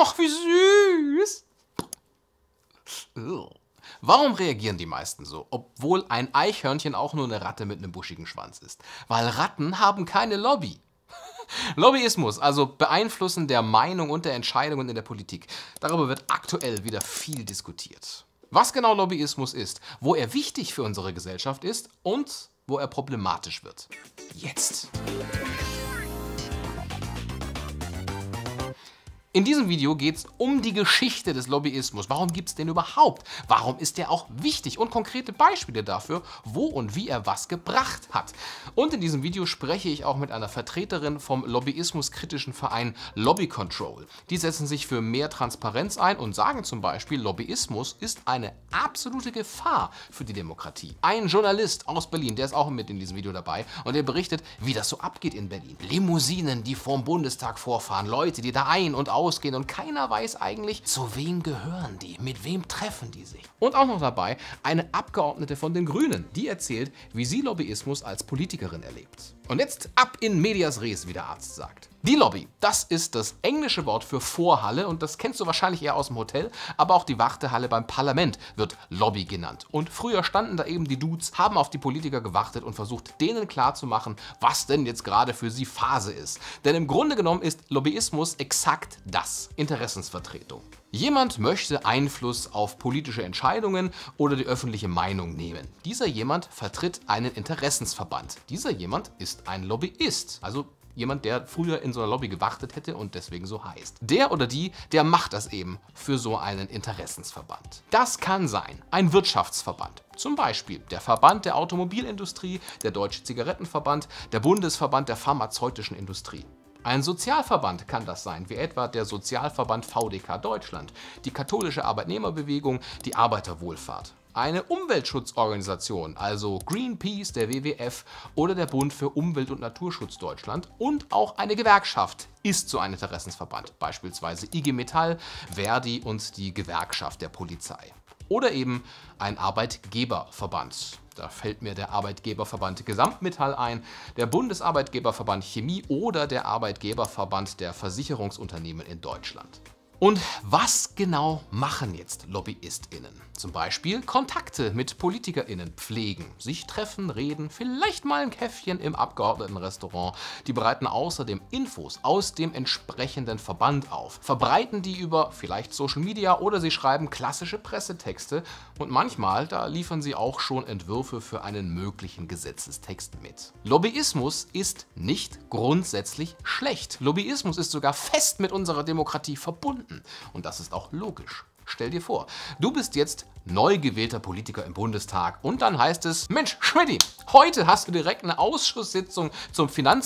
Ach, wie süß. Warum reagieren die meisten so, obwohl ein Eichhörnchen auch nur eine Ratte mit einem buschigen Schwanz ist? Weil Ratten haben keine Lobby. Lobbyismus, also Beeinflussen der Meinung und der Entscheidungen in der Politik. Darüber wird aktuell wieder viel diskutiert. Was genau Lobbyismus ist, wo er wichtig für unsere Gesellschaft ist und wo er problematisch wird. Jetzt. In diesem Video geht es um die Geschichte des Lobbyismus. Warum gibt es den überhaupt? Warum ist der auch wichtig? Und konkrete Beispiele dafür, wo und wie er was gebracht hat. Und in diesem Video spreche ich auch mit einer Vertreterin vom lobbyismuskritischen Verein Lobby Control. Die setzen sich für mehr Transparenz ein und sagen zum Beispiel, Lobbyismus ist eine absolute Gefahr für die Demokratie. Ein Journalist aus Berlin, der ist auch mit in diesem Video dabei und der berichtet, wie das so abgeht in Berlin. Limousinen, die vorm Bundestag vorfahren, Leute, die da ein- und ausgehen und keiner weiß eigentlich, zu wem gehören die, mit wem treffen die sich. Und auch noch dabei eine Abgeordnete von den Grünen, die erzählt, wie sie Lobbyismus als Politikerin erlebt. Und jetzt ab in medias res, wie der Arzt sagt. Die Lobby, das ist das englische Wort für Vorhalle und das kennst du wahrscheinlich eher aus dem Hotel, aber auch die Wartehalle beim Parlament wird Lobby genannt. Und früher standen da eben die Dudes, haben auf die Politiker gewartet und versucht, denen klarzumachen, was denn jetzt gerade für sie Phase ist. Denn im Grunde genommen ist Lobbyismus exakt das, Interessensvertretung. Jemand möchte Einfluss auf politische Entscheidungen oder die öffentliche Meinung nehmen. Dieser jemand vertritt einen Interessensverband. Dieser jemand ist ein Lobbyist, also jemand, der früher in so einer Lobby gewartet hätte und deswegen so heißt. Der oder die, der macht das eben für so einen Interessensverband. Das kann sein ein Wirtschaftsverband. Zum Beispiel der Verband der Automobilindustrie, der Deutsche Zigarettenverband, der Bundesverband der pharmazeutischen Industrie. Ein Sozialverband kann das sein, wie etwa der Sozialverband VDK Deutschland, die katholische Arbeitnehmerbewegung, die Arbeiterwohlfahrt. Eine Umweltschutzorganisation, also Greenpeace, der WWF oder der Bund für Umwelt- und Naturschutz Deutschland und auch eine Gewerkschaft ist so ein Interessensverband, beispielsweise IG Metall, Verdi und die Gewerkschaft der Polizei. Oder eben ein Arbeitgeberverband. Da fällt mir der Arbeitgeberverband Gesamtmetall ein, der Bundesarbeitgeberverband Chemie oder der Arbeitgeberverband der Versicherungsunternehmen in Deutschland. Und was genau machen jetzt LobbyistInnen? Zum Beispiel Kontakte mit PolitikerInnen pflegen, sich treffen, reden, vielleicht mal ein Käffchen im Abgeordnetenrestaurant. Die bereiten außerdem Infos aus dem entsprechenden Verband auf, verbreiten die über vielleicht Social Media oder sie schreiben klassische Pressetexte und manchmal, da liefern sie auch schon Entwürfe für einen möglichen Gesetzestext mit. Lobbyismus ist nicht grundsätzlich schlecht. Lobbyismus ist sogar fest mit unserer Demokratie verbunden. Und das ist auch logisch. Stell dir vor, du bist jetzt neu gewählter Politiker im Bundestag und dann heißt es, Mensch, Schmidti, heute hast du direkt eine Ausschusssitzung zum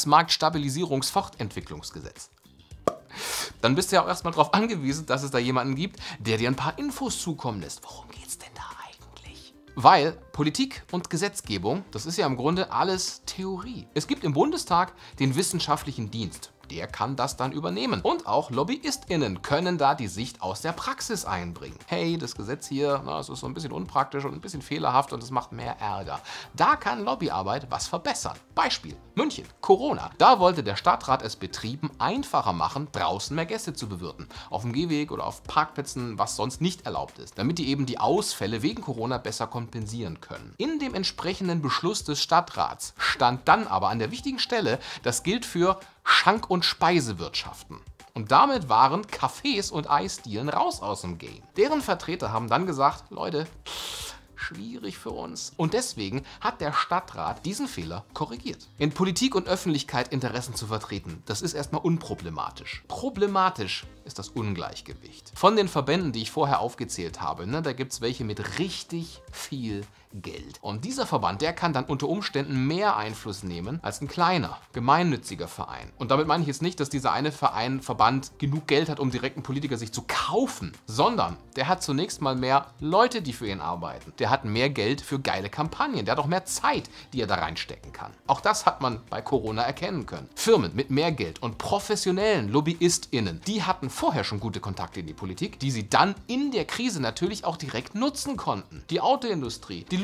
Finanzmarktstabilisierungsfortentwicklungsgesetz. Dann bist du ja auch erstmal darauf angewiesen, dass es da jemanden gibt, der dir ein paar Infos zukommen lässt. Worum geht's denn da eigentlich? Weil Politik und Gesetzgebung, das ist ja im Grunde alles Theorie. Es gibt im Bundestag den wissenschaftlichen Dienst. Der kann das dann übernehmen. Und auch LobbyistInnen können da die Sicht aus der Praxis einbringen. Hey, das Gesetz hier, das ist so ein bisschen unpraktisch und ein bisschen fehlerhaft und es macht mehr Ärger. Da kann Lobbyarbeit was verbessern. Beispiel München, Corona. Da wollte der Stadtrat es Betrieben einfacher machen, draußen mehr Gäste zu bewirten. Auf dem Gehweg oder auf Parkplätzen, was sonst nicht erlaubt ist. Damit die eben die Ausfälle wegen Corona besser kompensieren können. In dem entsprechenden Beschluss des Stadtrats stand dann aber an der wichtigen Stelle, das gilt für Schank- und Speisewirtschaften. Und damit waren Cafés und Eisdielen raus aus dem Game. Deren Vertreter haben dann gesagt, Leute, schwierig für uns. Und deswegen hat der Stadtrat diesen Fehler korrigiert. In Politik und Öffentlichkeit Interessen zu vertreten, das ist erstmal unproblematisch. Problematisch ist das Ungleichgewicht. Von den Verbänden, die ich vorher aufgezählt habe, da gibt es welche mit richtig viel Geld. Und dieser Verband, der kann dann unter Umständen mehr Einfluss nehmen als ein kleiner, gemeinnütziger Verein. Und damit meine ich jetzt nicht, dass dieser eine Verband genug Geld hat, um direkt einen Politiker sich zu kaufen, sondern der hat zunächst mal mehr Leute, die für ihn arbeiten. Der hat mehr Geld für geile Kampagnen. Der hat auch mehr Zeit, die er da reinstecken kann. Auch das hat man bei Corona erkennen können. Firmen mit mehr Geld und professionellen LobbyistInnen, die hatten vorher schon gute Kontakte in die Politik, die sie dann in der Krise natürlich auch direkt nutzen konnten. Die Autoindustrie, die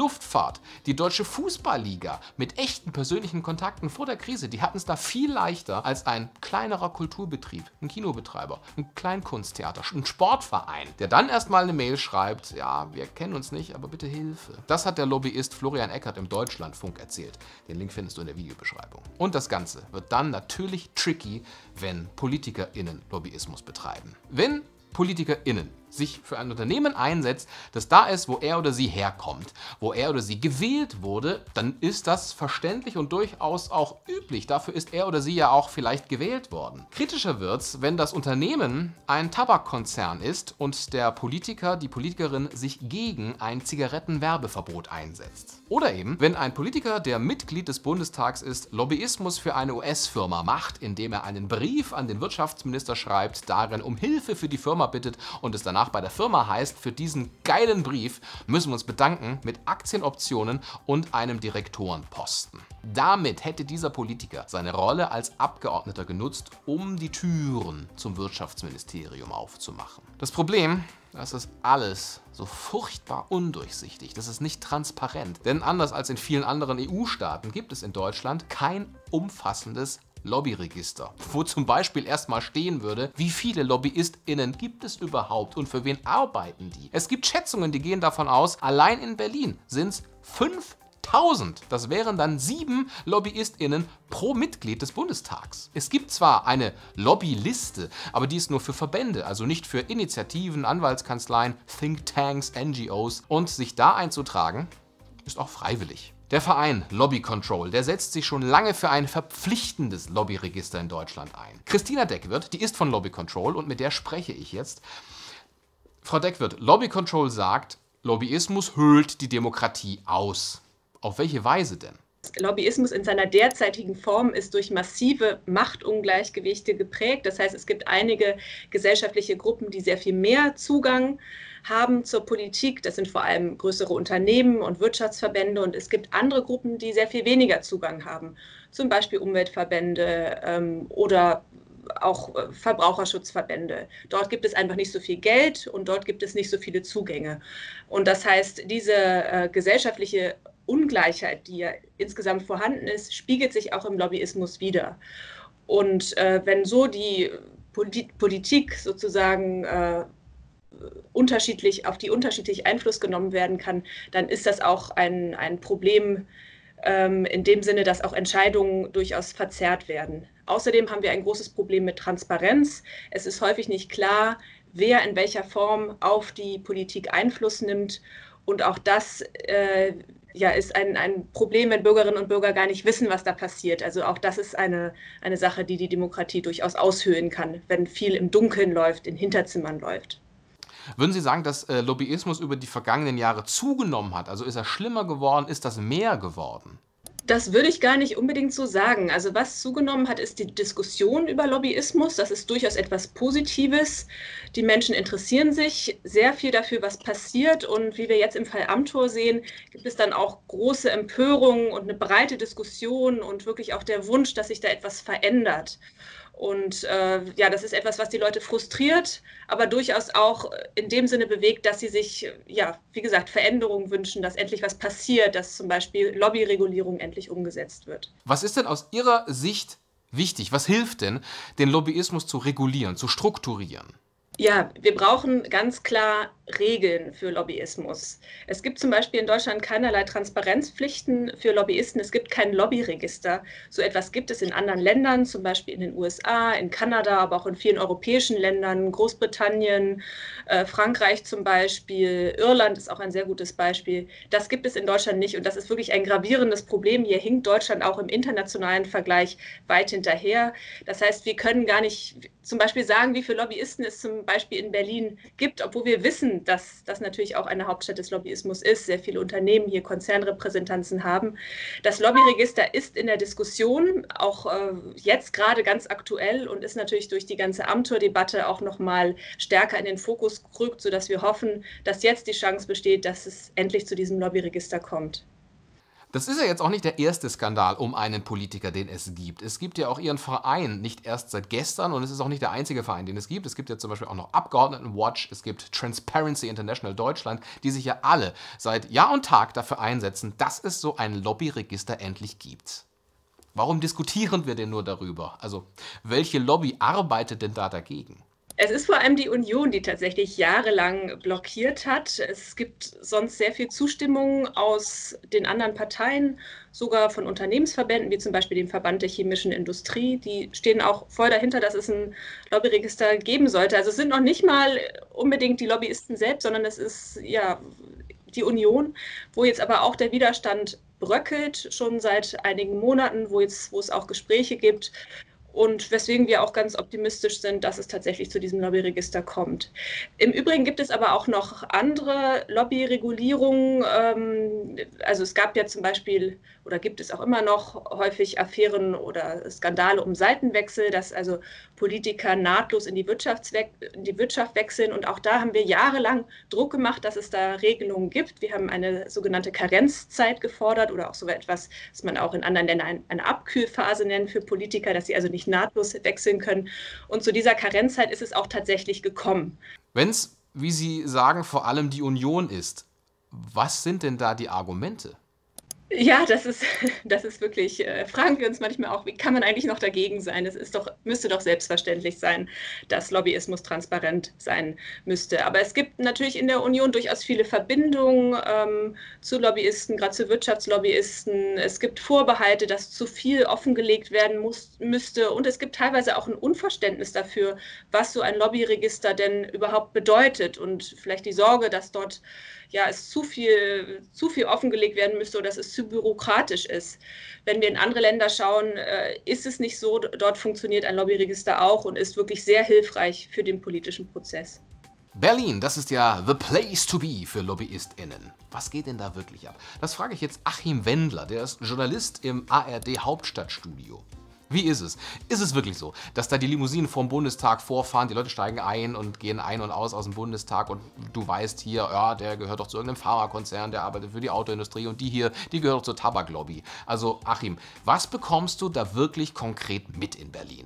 Luftfahrt, die Deutsche Fußballliga mit echten persönlichen Kontakten vor der Krise, die hatten es da viel leichter als ein kleinerer Kulturbetrieb, ein Kinobetreiber, ein Kleinkunsttheater, ein Sportverein, der dann erstmal eine Mail schreibt, ja, wir kennen uns nicht, aber bitte Hilfe. Das hat der Lobbyist Florian Eckert im Deutschlandfunk erzählt. Den Link findest du in der Videobeschreibung. Und das Ganze wird dann natürlich tricky, wenn PolitikerInnen Lobbyismus betreiben. Wenn PolitikerInnen sich für ein Unternehmen einsetzt, das da ist, wo er oder sie herkommt, wo er oder sie gewählt wurde, dann ist das verständlich und durchaus auch üblich. Dafür ist er oder sie ja auch vielleicht gewählt worden. Kritischer wird's, wenn das Unternehmen ein Tabakkonzern ist und der Politiker, die Politikerin sich gegen ein Zigarettenwerbeverbot einsetzt. Oder eben, wenn ein Politiker, der Mitglied des Bundestags ist, Lobbyismus für eine US-Firma macht, indem er einen Brief an den Wirtschaftsminister schreibt, darin um Hilfe für die Firma bittet und es danach bei der Firma heißt, für diesen geilen Brief müssen wir uns bedanken mit Aktienoptionen und einem Direktorenposten. Damit hätte dieser Politiker seine Rolle als Abgeordneter genutzt, um die Türen zum Wirtschaftsministerium aufzumachen. Das Problem, das ist alles so furchtbar undurchsichtig, das ist nicht transparent. Denn anders als in vielen anderen EU-Staaten gibt es in Deutschland kein umfassendes Lobbyregister, wo zum Beispiel erstmal stehen würde, wie viele LobbyistInnen gibt es überhaupt und für wen arbeiten die. Es gibt Schätzungen, die gehen davon aus, allein in Berlin sind es 5000. Das wären dann 7 LobbyistInnen pro Mitglied des Bundestags. Es gibt zwar eine Lobbyliste, aber die ist nur für Verbände, also nicht für Initiativen, Anwaltskanzleien, Thinktanks, NGOs. Und sich da einzutragen, ist auch freiwillig. Der Verein Lobby Control, der setzt sich schon lange für ein verpflichtendes Lobbyregister in Deutschland ein. Christina Deckwirth, die ist von Lobby Control und mit der spreche ich jetzt. Frau Deckwirth, Lobby Control sagt, Lobbyismus höhlt die Demokratie aus. Auf welche Weise denn? Lobbyismus in seiner derzeitigen Form ist durch massive Machtungleichgewichte geprägt. Das heißt, es gibt einige gesellschaftliche Gruppen, die sehr viel mehr Zugang haben zur Politik. Das sind vor allem größere Unternehmen und Wirtschaftsverbände. Und es gibt andere Gruppen, die sehr viel weniger Zugang haben. Zum Beispiel Umweltverbände oder auch Verbraucherschutzverbände. Dort gibt es einfach nicht so viel Geld und dort gibt es nicht so viele Zugänge. Und das heißt, diese gesellschaftliche Ungleichheit, die ja insgesamt vorhanden ist, spiegelt sich auch im Lobbyismus wider. Und wenn so die Politik sozusagen unterschiedlich Einfluss genommen werden kann, dann ist das auch ein Problem in dem Sinne, dass auch Entscheidungen durchaus verzerrt werden. Außerdem haben wir ein großes Problem mit Transparenz. Es ist häufig nicht klar, wer in welcher Form auf die Politik Einfluss nimmt. Und auch das ist ein Problem, wenn Bürgerinnen und Bürger gar nicht wissen, was da passiert. Also auch das ist eine Sache, die die Demokratie durchaus aushöhlen kann, wenn viel im Dunkeln läuft, in Hinterzimmern läuft. Würden Sie sagen, dass Lobbyismus über die vergangenen Jahre zugenommen hat? Also ist er schlimmer geworden? Ist das mehr geworden? Das würde ich gar nicht unbedingt so sagen. Also was zugenommen hat, ist die Diskussion über Lobbyismus. Das ist durchaus etwas Positives. Die Menschen interessieren sich sehr viel dafür, was passiert. Und wie wir jetzt im Fall Amthor sehen, gibt es dann auch große Empörung und eine breite Diskussion und wirklich auch der Wunsch, dass sich da etwas verändert. Und das ist etwas, was die Leute frustriert, aber durchaus auch in dem Sinne bewegt, dass sie sich, wie gesagt, Veränderungen wünschen, dass endlich was passiert, dass zum Beispiel Lobbyregulierung endlich umgesetzt wird. Was ist denn aus Ihrer Sicht wichtig? Was hilft denn, den Lobbyismus zu regulieren, zu strukturieren? Ja, wir brauchen ganz klar Regeln für Lobbyismus. Es gibt zum Beispiel in Deutschland keinerlei Transparenzpflichten für Lobbyisten. Es gibt kein Lobbyregister. So etwas gibt es in anderen Ländern, zum Beispiel in den USA, in Kanada, aber auch in vielen europäischen Ländern, Großbritannien, Frankreich zum Beispiel, Irland ist auch ein sehr gutes Beispiel. Das gibt es in Deutschland nicht und das ist wirklich ein gravierendes Problem. Hier hinkt Deutschland auch im internationalen Vergleich weit hinterher. Das heißt, wir können gar nicht zum Beispiel sagen, wie viele Lobbyisten es zum Beispiel in Berlin gibt, obwohl wir wissen, dass das natürlich auch eine Hauptstadt des Lobbyismus ist. Sehr viele Unternehmen hier Konzernrepräsentanzen haben. Das Lobbyregister ist in der Diskussion, auch jetzt gerade ganz aktuell und ist natürlich durch die ganze Amthor-Debatte auch noch mal stärker in den Fokus gerückt, sodass wir hoffen, dass jetzt die Chance besteht, dass es endlich zu diesem Lobbyregister kommt. Das ist ja jetzt auch nicht der erste Skandal um einen Politiker, den es gibt. Es gibt ja auch Ihren Verein nicht erst seit gestern und es ist auch nicht der einzige Verein, den es gibt. Es gibt ja zum Beispiel auch noch Abgeordnetenwatch, es gibt Transparency International Deutschland, die sich ja alle seit Jahr und Tag dafür einsetzen, dass es so ein Lobbyregister endlich gibt. Warum diskutieren wir denn nur darüber? Also, welche Lobby arbeitet denn da dagegen? Es ist vor allem die Union, die tatsächlich jahrelang blockiert hat. Es gibt sonst sehr viel Zustimmung aus den anderen Parteien, sogar von Unternehmensverbänden, wie zum Beispiel dem Verband der chemischen Industrie. Die stehen auch voll dahinter, dass es ein Lobbyregister geben sollte. Also es sind noch nicht mal unbedingt die Lobbyisten selbst, sondern es ist ja die Union, wo jetzt aber auch der Widerstand bröckelt, schon seit einigen Monaten, wo es auch Gespräche gibt. Und weswegen wir auch ganz optimistisch sind, dass es tatsächlich zu diesem Lobbyregister kommt. Im Übrigen gibt es aber auch noch andere Lobbyregulierungen. Also es gab ja zum Beispiel oder gibt es auch immer noch häufig Affären oder Skandale um Seitenwechsel, dass also Politiker nahtlos in die Wirtschaft wechseln. Und auch da haben wir jahrelang Druck gemacht, dass es da Regelungen gibt. Wir haben eine sogenannte Karenzzeit gefordert oder auch so etwas, was man auch in anderen Ländern eine Abkühlphase nennt für Politiker, dass sie also nicht nahtlos wechseln können. Und zu dieser Karenzzeit ist es auch tatsächlich gekommen. Wenn es, wie Sie sagen, vor allem die Union ist, was sind denn da die Argumente? Ja, das ist wirklich, fragen wir uns manchmal auch, wie kann man eigentlich noch dagegen sein? Müsste doch selbstverständlich sein, dass Lobbyismus transparent sein müsste. Aber es gibt natürlich in der Union durchaus viele Verbindungen zu Lobbyisten, gerade zu Wirtschaftslobbyisten. Es gibt Vorbehalte, dass zu viel offengelegt werden müsste. Und es gibt teilweise auch ein Unverständnis dafür, was so ein Lobbyregister denn überhaupt bedeutet. Und vielleicht die Sorge, dass dort ja, es zu viel offengelegt werden müsste oder dass es zu bürokratisch ist. Wenn wir in andere Länder schauen, ist es nicht so. Dort funktioniert ein Lobbyregister auch und ist wirklich sehr hilfreich für den politischen Prozess. Berlin, das ist ja the place to be für LobbyistInnen. Was geht denn da wirklich ab? Das frage ich jetzt Achim Wendler, der ist Journalist im ARD Hauptstadtstudio. Wie ist es? Ist es wirklich so, dass da die Limousinen vorm Bundestag vorfahren, die Leute steigen ein und gehen ein und aus dem Bundestag und du weißt hier, ja, der gehört doch zu irgendeinem Pharmakonzern, der arbeitet für die Autoindustrie und die hier, die gehört doch zur Tabaklobby. Also Achim, was bekommst du da wirklich konkret mit in Berlin?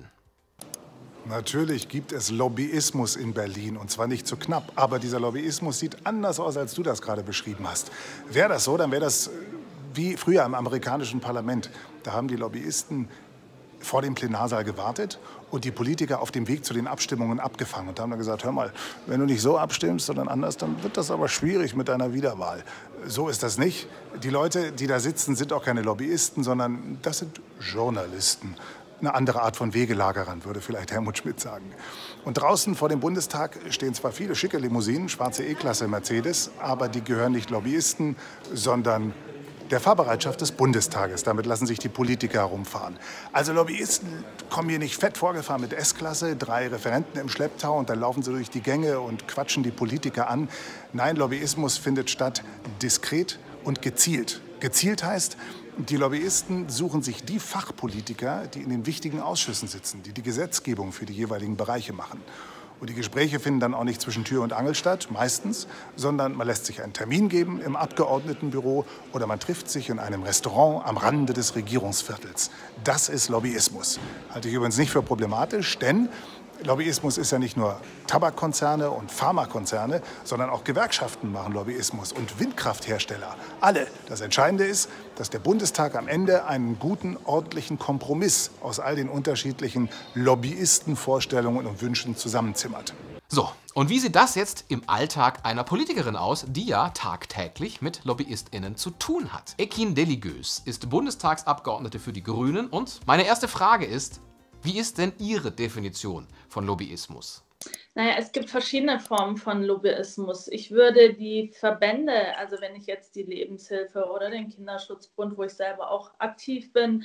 Natürlich gibt es Lobbyismus in Berlin und zwar nicht zu knapp, aber dieser Lobbyismus sieht anders aus, als du das gerade beschrieben hast. Wäre das so, dann wäre das wie früher im amerikanischen Parlament. Da haben die Lobbyisten vor dem Plenarsaal gewartet und die Politiker auf dem Weg zu den Abstimmungen abgefangen und haben dann gesagt, hör mal, wenn du nicht so abstimmst, sondern anders, dann wird das aber schwierig mit deiner Wiederwahl. So ist das nicht. Die Leute, die da sitzen, sind auch keine Lobbyisten, sondern das sind Journalisten. Eine andere Art von Wegelagerern, würde vielleicht Helmut Schmidt sagen. Und draußen vor dem Bundestag stehen zwar viele schicke Limousinen, schwarze E-Klasse Mercedes, aber die gehören nicht Lobbyisten, sondern der Fahrbereitschaft des Bundestages. Damit lassen sich die Politiker herumfahren. Also Lobbyisten kommen hier nicht fett vorgefahren mit S-Klasse, 3 Referenten im Schlepptau und dann laufen sie durch die Gänge und quatschen die Politiker an. Nein, Lobbyismus findet statt diskret und gezielt. Gezielt heißt, die Lobbyisten suchen sich die Fachpolitiker, die in den wichtigen Ausschüssen sitzen, die die Gesetzgebung für die jeweiligen Bereiche machen. Und die Gespräche finden dann auch nicht zwischen Tür und Angel statt, meistens, sondern man lässt sich einen Termin geben im Abgeordnetenbüro oder man trifft sich in einem Restaurant am Rande des Regierungsviertels. Das ist Lobbyismus. Halte ich übrigens nicht für problematisch, denn Lobbyismus ist ja nicht nur Tabakkonzerne und Pharmakonzerne, sondern auch Gewerkschaften machen Lobbyismus und Windkrafthersteller. Alle. Das Entscheidende ist, dass der Bundestag am Ende einen guten, ordentlichen Kompromiss aus all den unterschiedlichen Lobbyistenvorstellungen und Wünschen zusammenzimmert. So, und wie sieht das jetzt im Alltag einer Politikerin aus, die ja tagtäglich mit LobbyistInnen zu tun hat? Ekin Deligöz ist Bundestagsabgeordnete für die Grünen und meine erste Frage ist, wie ist denn Ihre Definition von Lobbyismus? Naja, es gibt verschiedene Formen von Lobbyismus. Ich würde die Verbände, also wenn ich jetzt die Lebenshilfe oder den Kinderschutzbund, wo ich selber auch aktiv bin,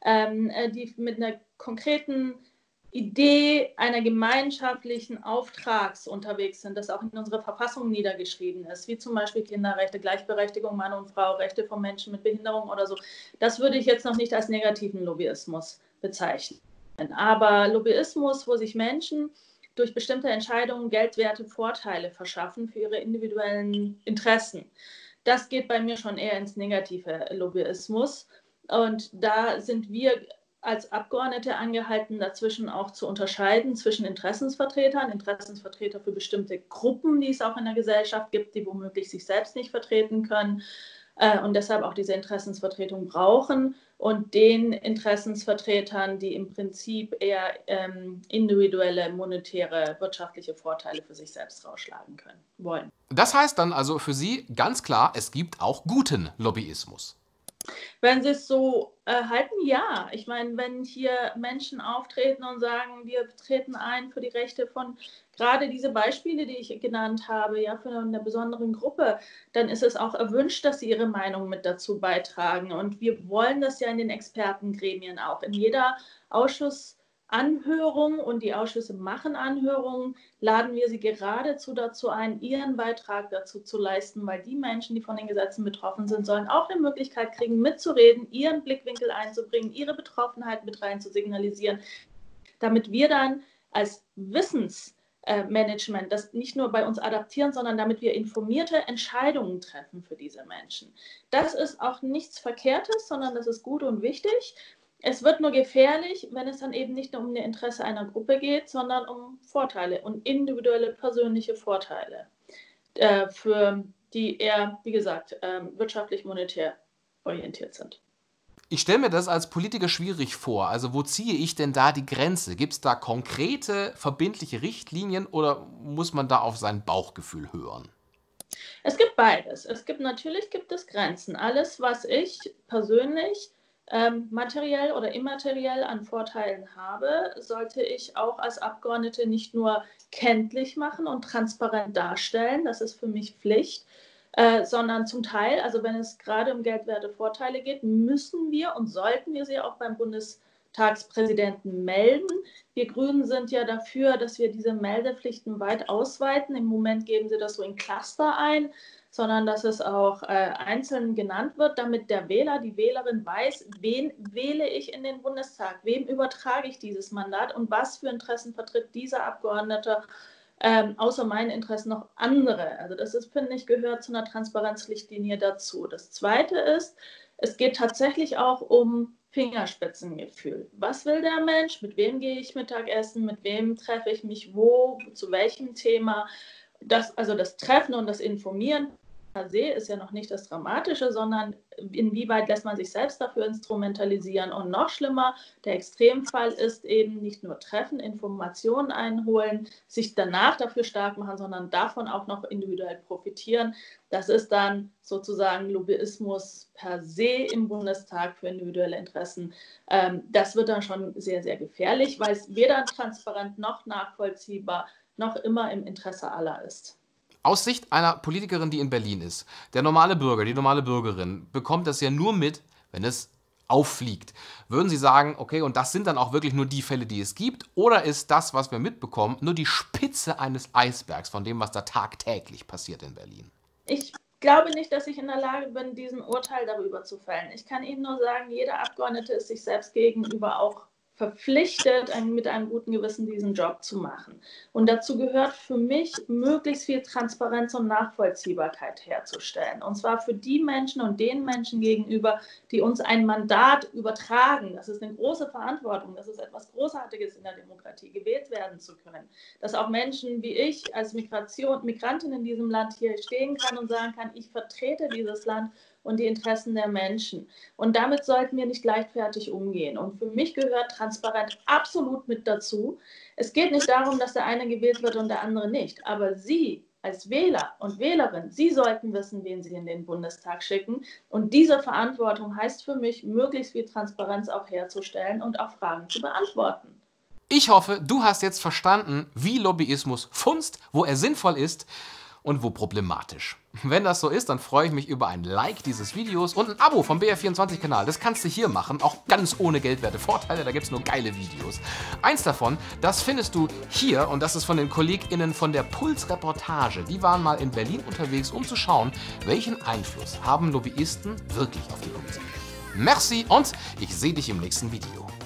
die mit einer konkreten Idee einer gemeinschaftlichen Auftrags unterwegs sind, das auch in unserer Verfassung niedergeschrieben ist, wie zum Beispiel Kinderrechte, Gleichberechtigung Mann und Frau, Rechte von Menschen mit Behinderung oder so. Das würde ich jetzt noch nicht als negativen Lobbyismus bezeichnen. Aber Lobbyismus, wo sich Menschen durch bestimmte Entscheidungen geldwerte Vorteile verschaffen für ihre individuellen Interessen. Das geht bei mir schon eher ins negative Lobbyismus. Und da sind wir als Abgeordnete angehalten, dazwischen auch zu unterscheiden zwischen Interessensvertretern für bestimmte Gruppen, die es auch in der Gesellschaft gibt, die womöglich sich selbst nicht vertreten können und deshalb auch diese Interessensvertretung brauchen, und den Interessensvertretern, die im Prinzip eher individuelle, monetäre, wirtschaftliche Vorteile für sich selbst rausschlagen wollen. Das heißt dann also für Sie ganz klar, es gibt auch guten Lobbyismus. Wenn Sie es so halten, ja. Ich meine, wenn hier Menschen auftreten und sagen, wir treten ein für die Rechte von gerade diese Beispiele, die ich genannt habe, ja, für eine besonderen Gruppe, dann ist es auch erwünscht, dass sie ihre Meinung mit dazu beitragen. Und wir wollen das ja in den Expertengremien auch. In jeder Anhörung, und die Ausschüsse machen Anhörungen, laden wir sie geradezu dazu ein, ihren Beitrag dazu zu leisten, weil die Menschen, die von den Gesetzen betroffen sind, sollen auch eine Möglichkeit kriegen, mitzureden, ihren Blickwinkel einzubringen, ihre Betroffenheit mit rein zu signalisieren, damit wir dann als Wissensmanagement das nicht nur bei uns adaptieren, sondern damit wir informierte Entscheidungen treffen für diese Menschen. Das ist auch nichts Verkehrtes, sondern das ist gut und wichtig. Es wird nur gefährlich, wenn es dann eben nicht nur um das Interesse einer Gruppe geht, sondern um Vorteile und individuelle persönliche Vorteile, für die eher, wie gesagt, wirtschaftlich-monetär orientiert sind. Ich stelle mir das als Politiker schwierig vor. Also wo ziehe ich denn da die Grenze? Gibt es da konkrete, verbindliche Richtlinien oder muss man da auf sein Bauchgefühl hören? Es gibt beides. Natürlich gibt es Grenzen. Alles, was ich persönlich materiell oder immateriell an Vorteilen habe, sollte ich auch als Abgeordnete nicht nur kenntlich machen und transparent darstellen, das ist für mich Pflicht, sondern zum Teil, also wenn es gerade um geldwerte Vorteile geht, müssen wir und sollten wir sie auch beim Bundestagspräsidenten melden. Wir Grünen sind ja dafür, dass wir diese Meldepflichten weit ausweiten. Im Moment geben sie das so in Cluster ein, sondern dass es auch einzeln genannt wird, damit der Wähler, die Wählerin weiß, wen wähle ich in den Bundestag, wem übertrage ich dieses Mandat und was für Interessen vertritt dieser Abgeordnete, außer meinen Interessen noch andere. Also das ist, finde ich, gehört zu einer Transparenzrichtlinie dazu. Das Zweite ist, es geht tatsächlich auch um Fingerspitzengefühl. Was will der Mensch? Mit wem gehe ich Mittagessen? Mit wem treffe ich mich wo? Zu welchem Thema? Das Treffen und das Informieren per se ist ja noch nicht das Dramatische, sondern inwieweit lässt man sich selbst dafür instrumentalisieren. Und noch schlimmer, der Extremfall ist eben nicht nur treffen, Informationen einholen, sich danach dafür stark machen, sondern davon auch noch individuell profitieren. Das ist dann sozusagen Lobbyismus per se im Bundestag für individuelle Interessen. Das wird dann schon sehr, sehr gefährlich, weil es weder transparent noch nachvollziehbar noch immer im Interesse aller ist. Aus Sicht einer Politikerin, die in Berlin ist, der normale Bürger, die normale Bürgerin bekommt das ja nur mit, wenn es auffliegt. Würden Sie sagen, okay, und das sind dann auch wirklich nur die Fälle, die es gibt, oder ist das, was wir mitbekommen, nur die Spitze eines Eisbergs von dem, was da tagtäglich passiert in Berlin? Ich glaube nicht, dass ich in der Lage bin, diesen Urteil darüber zu fällen. Ich kann Ihnen nur sagen, jeder Abgeordnete ist sich selbst gegenüber auch verpflichtet, mit einem guten Gewissen diesen Job zu machen. Und dazu gehört für mich, möglichst viel Transparenz und Nachvollziehbarkeit herzustellen. Und zwar für die Menschen und den Menschen gegenüber, die uns ein Mandat übertragen. Das ist eine große Verantwortung. Das ist etwas Großartiges in der Demokratie, gewählt werden zu können. Dass auch Menschen wie ich als Migrantin in diesem Land hier stehen kann und sagen kann, ich vertrete dieses Land und die Interessen der Menschen. Und damit sollten wir nicht leichtfertig umgehen. Und für mich gehört Transparenz absolut mit dazu. Es geht nicht darum, dass der eine gewählt wird und der andere nicht. Aber Sie als Wähler und Wählerin, Sie sollten wissen, wen Sie in den Bundestag schicken. Und diese Verantwortung heißt für mich, möglichst viel Transparenz auch herzustellen und auch Fragen zu beantworten. Ich hoffe, du hast jetzt verstanden, wie Lobbyismus funzt, wo er sinnvoll ist und wo problematisch. Wenn das so ist, dann freue ich mich über ein Like dieses Videos und ein Abo vom BR24-Kanal. Das kannst du hier machen, auch ganz ohne geldwerte Vorteile, da gibt es nur geile Videos. Eins davon, das findest du hier und das ist von den KollegInnen von der Puls-Reportage. Die waren mal in Berlin unterwegs, um zu schauen, welchen Einfluss haben Lobbyisten wirklich auf die Politik. Merci und ich sehe dich im nächsten Video.